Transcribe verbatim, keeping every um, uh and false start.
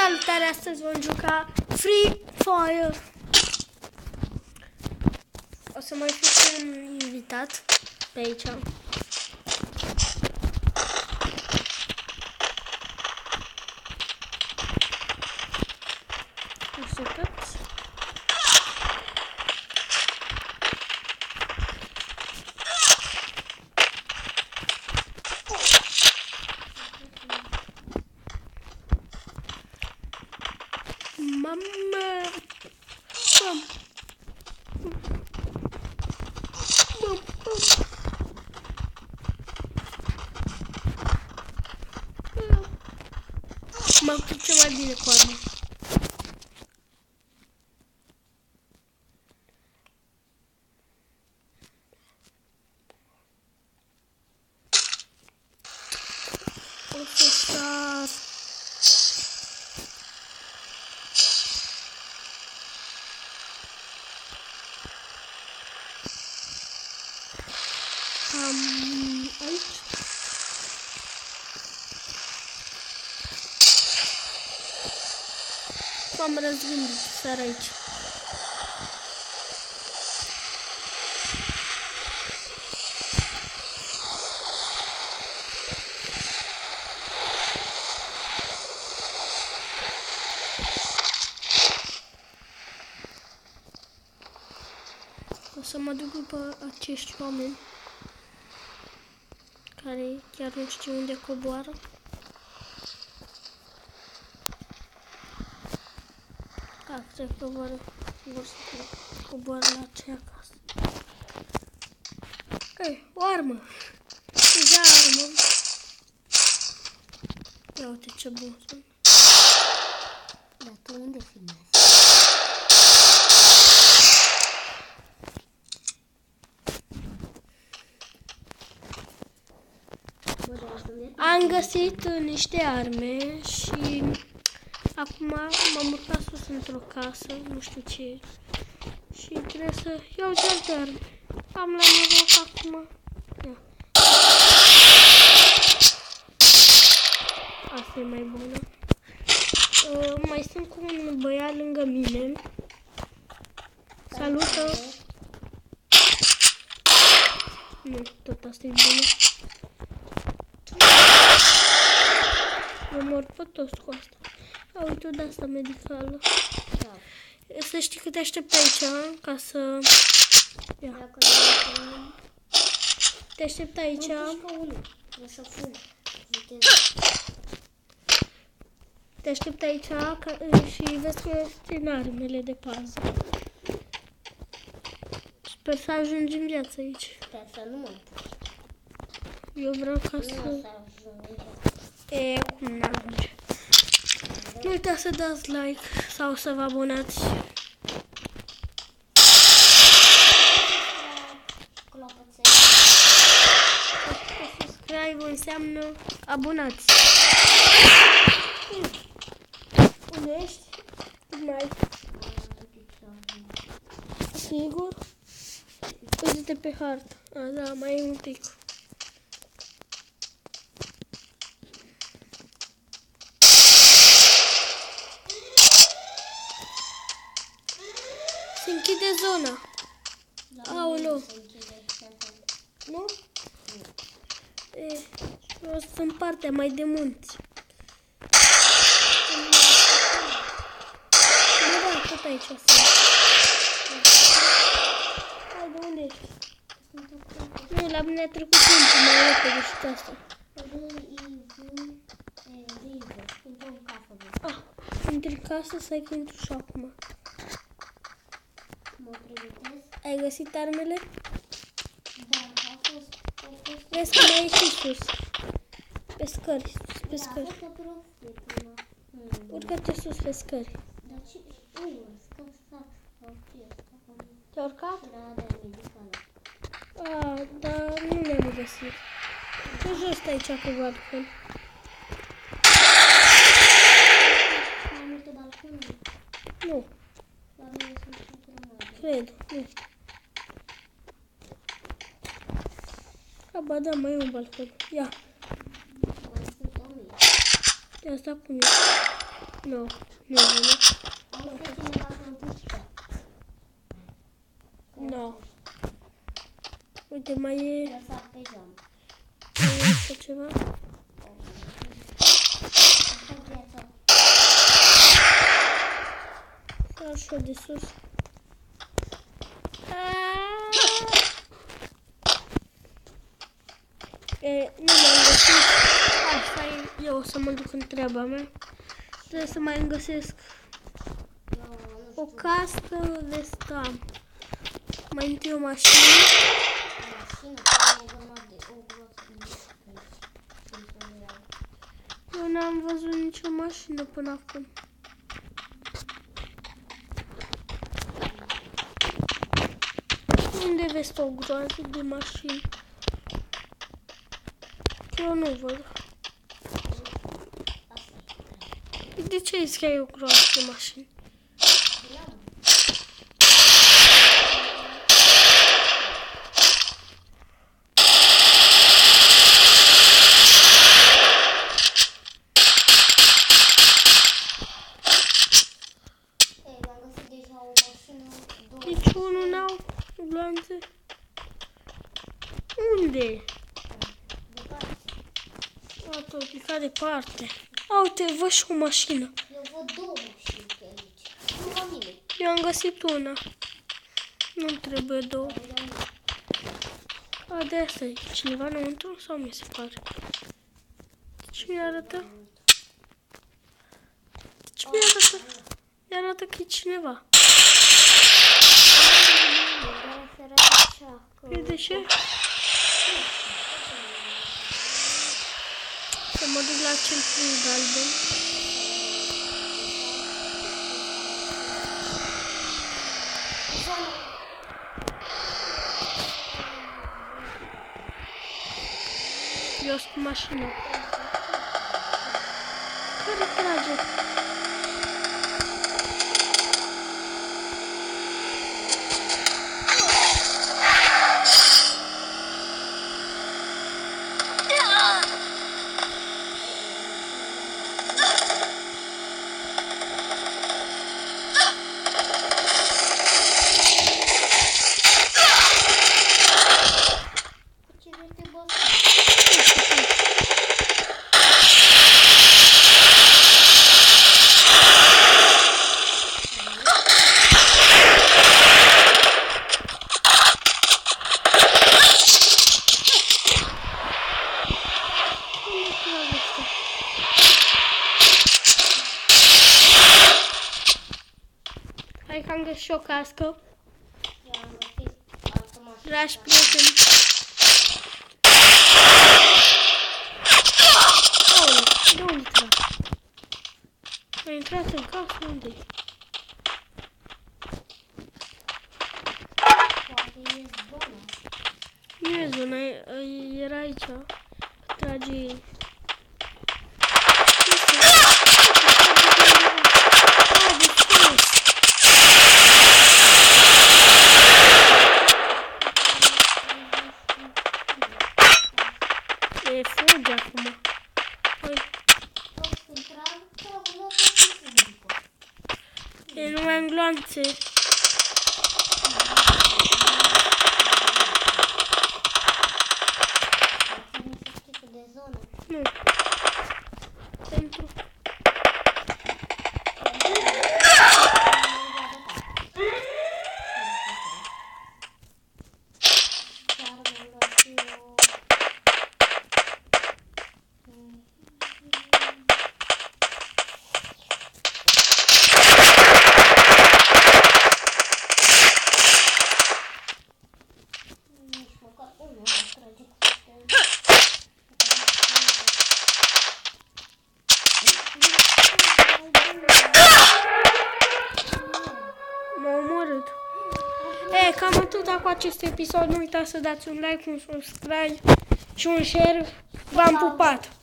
Salutare, astăzi vom juca Free Fire. O să mai fiu un invitat pe aici. Așteptați. Mama! Bum! Bum! M-am putut mai bine cu arma. O să sar. Um, aici. M-am răzgândit, sar aici. O să mă duc după acești oameni care chiar nu știu unde coboară. A, cred că vor, vor să coboară la aceea casă. Ei, o armă! Deja armă! Ia uite ce bun sunt. Dar tu unde filmezi? Am găsit niște arme și acum m-am urcat sus într-o casă, nu știu ce, și trebuie să iau și alte arme. Am la noroc acum. Ia. Asta e mai bună. Uh, mai sunt cu un băiat lângă mine. Salută! Nu, tot asta e bună. Eu mor pe toți cu asta. A, uite, de asta medicală. Da. Să știi că te aștept aici, ca să... Ia. Te aștept aici. să fum. Te aștept aici ca... și vezi că țin armele de pază. Sper să ajungi în viață aici. Sper să nu mă puși. Eu vreau ca Nu să... o să ajungi. E, cum n-ajunge. Nu uitați să dați like sau să vă abonați. Subscribe înseamnă abonați. Unde ești? Mai. Sigur? Uite-te pe hartă. A, da, mai e un pic. Se închide zona. Aoleu. Nu? E, o să în partea mai de munți. Nu, da, tot aici sunt. Hai, de unde ești? Nu, la mine a trecut timpul mai repede și asta. Ah, intri în casă, să-i că intru și acum. Mă pregătesc? Ai găsit armele? Da, a fost, a fost. Vezi că mai e și sus. Pe scări, pe Da, scări. a fost pe rost de prima. Urcă-te sus pe scări. Dar ce? Ui, stă, stă. Ok, stă. Te-ai urcat? Da, da, medicală. A, dar nu le-am găsit. Pe jos aici pe balcon. Mai multe balconuri? Nu, La mine sunt și urmate. cred, nu. A, ba da, mai e un balcon. Ia, Mai sunt o mie. ia asta pune. Nu, nu e bună. Am văzut cineva să împușcă. Nu. Uite, mai e... Lăsat pe geam. Mai e încă ceva. Asta viața. Așa de sus. E, nu m-am găsit. Asta e, eu o să mă duc în treaba mea. Trebuie să mai îmi găsesc o cască de stam. Mai întâi o mașină. Mașină, care e grămadă de o groasă de Eu n-am văzut nicio mașină până acum. Unde vezi o groază de mașini? Eu nu văd. De ce îi scrie o groază de mașini? Niciunul n-au glanțe. Unde? A, tot picat departe. A, uite, văd și o mașină. Eu văd două mașini pe aici. Nu la mine. Eu am găsit una. Nu trebuie două. A, de asta e cineva înăuntru sau mi se pare? Ce mi arată? Ce mi arată? Mi arată că e cineva. De ce? Să mă duc la centrul galben. Eu sunt cu mașină. Care trage? Hai că am găsit și o cască. Dragi prieteni. Oh, de unde trag? Ai intrat în casă? Unde-i? Nu e zona, era aici. Trage ei. E fuge acum. Hai. E numai în gloanțe. Nu. Pentru. E, cam atât cu acest episod. Nu uitați să dați un like, un subscribe și un share. V-am pupat!